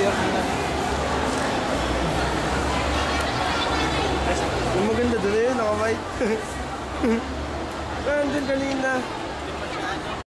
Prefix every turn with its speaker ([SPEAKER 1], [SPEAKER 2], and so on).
[SPEAKER 1] years na.
[SPEAKER 2] Yung maganda doon na yun, nakabike. Nandun kanina.